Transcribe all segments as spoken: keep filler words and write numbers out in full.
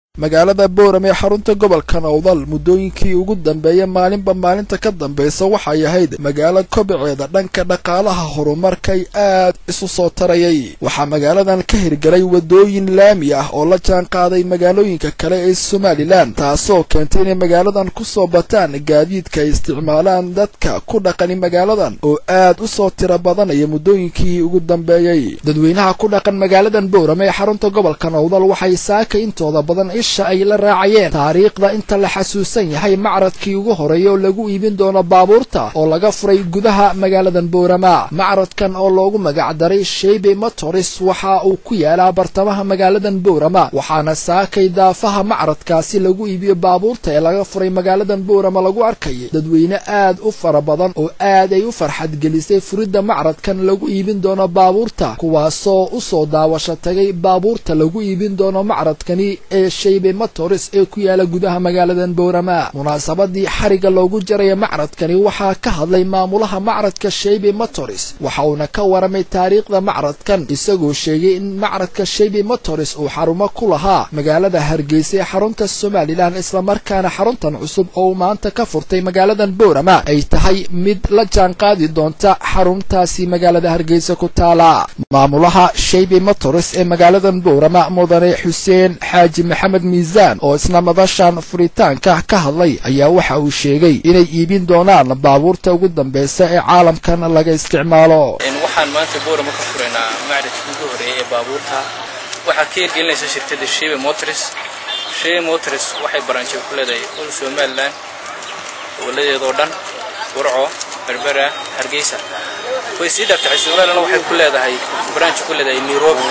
magaalada Boorame ee xarunta gobolka Nawdal muddooyinkii ugu dambeeyay maalinba maalinta ka dambaysa waxay ahayd magaalo kobaceeda dhanka dhaqaalaha horumarka ay aad isu soo tarayay waxa magaaladan ka hirgalay wadooyin laami ah oo la jaan qaaday magaalooyinka kale ee Somaliland taasoo keentay in magaaladan ku soo bataan gaadiidka isticmaalaan dadka ku dhaqan magaaladan oo aad u soo tira badanaya muddooyinkii ugu dambeeyay dadweynaha ku dhaqan magaaladan Boorame ee xarunta gobolka Nawdal waxay saaka intooda badan ay la raacayeen taariikhda inta la xasuusan yahay macradkii ugu horeeyay oo lagu iibin doono baabuurta oo laga furay gudaha magaaladan Boorama macradkan oo loogu magac daray Shaybe Motors waxa uu ku yaalaa bartamaha magaaladan Boorama waxaana saakay daafaha macradkaasi lagu iibiyo baabuurta ee laga furay magaaladan Boorama lagu arkay dadweyne aad u fara badan oo aad ay u farxad gelisay furidda macradkan lagu iibin doono baabuurta kuwaasoo u soo daawasho tagay baabuurta lagu iibin doono macradkani ee Shaybe Motors ee ku yaala gudaha magaaladan Boorama munaasabadii xariga loogu jaray macradkani waxa ka hadlay maamulaha macradka Shaybe Motors waxa uu ka waramay taariikhda macradkan isagoo sheegay in macradka Shaybe Motors uu xarumo ku lahaa magaalada Hargeysa ee xarunta Somaliland isla markaana xaruntan cusub oo maanta ka furtay magaaladan Boorama ay tahay mid la jaan qaadi doonta xaruntaasi magaalada Hargeysa ku taala maamulaha Shaybe Motors ee magaaladan Boorama mudane Xuseen Xaaji Maxamed miisaan oo isna madashan furitaanka ka hadlay ayaa waxa uu sheegay inay iibin doonaan baabuurta ugu dambeeyay ee caalamkan laga isticmaalo in waxaan maanta Boorama ka fureynaa macradkii ugu horeeyay ee baabuurta waxa ka hirgelinaysa shirkadda Shaybe Motors Shaybe Motors waxay branch ku leedahay oo Somaliland waladeedoo dhan Burco Berbera Hargeysa way sii dartay Somaliland waxay ku leedahay branch ku leedahay Nairobi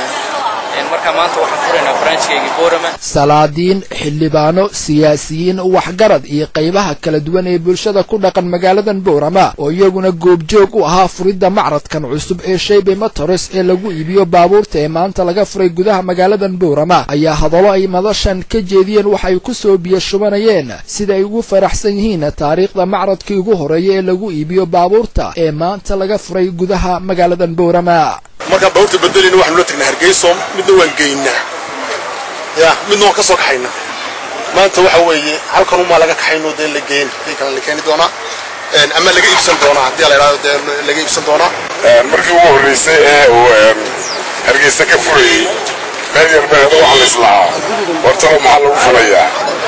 marka maanta waxaan fureynaa branchkeegi Boorama salaadiin xildhibaano siyaasiyiin waxgarad iyo qaybaha kala duwan ee bulshada ku dhaqan magaaladan Boorama oo iyaguna goobjoog u ahaa furidda macradkan cusub ee Shaybe Motors ee lagu iibiyo baabuurta ee maanta laga furay gudaha magaaladan Boorama ayaa hadallo ay madashan ka jeediyeen waxay ku soo biyo shubanayeen sida ay ugu faraxsan yihiin taariikhda macradkii ugu horeeyay ee lagu iibiyo baabuurta ee maanta laga furay gudaha magaaladan Boorama marka bawrta bedelina waxaanu la tagnaa Hargeysa midna waan geynaa ya midna waan ka soo kaxayna maanta waxa weeye halkan uma laga kaxayno dee la geyn kale la keeni doona een ama laga iibsan doona hadii la yiraahdo laga iibsan doona een markii ugu horeysay ee uu Hargeysa ka furay meel yar baa waxa la islaa warta maxaa lagu fulayaa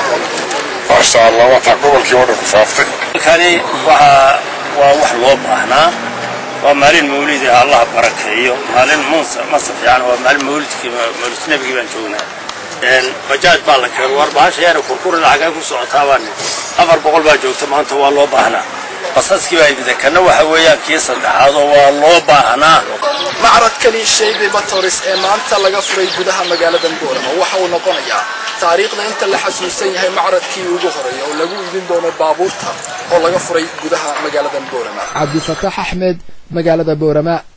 masha Allah waxa gobolkii wada ku faaftay kani waxa waa wax loo baahnaa ومالين مولد الله بركيه مالين موسى مصر يعني ومالين مولد مولد النبي بن جونا البجاج بالك واربعة يعني كركور العجاج وسعتاوان أفر بقول بجوك ما أنت والله بهنا قصص كي إذا كان وحويا كيس هذا والله بهنا معرض كلي Shaybe Motors ee maanta laga furay gudaha magaalada Boorama waxa uu noqonayaa taariikhda inta la xasuusan yahay macradkii ugu horeeyay oo lagu iibin doono baabuurta oo laga furay gudaha magaalada Boorama Cabdi Fataax Ahmed magaalada Boorama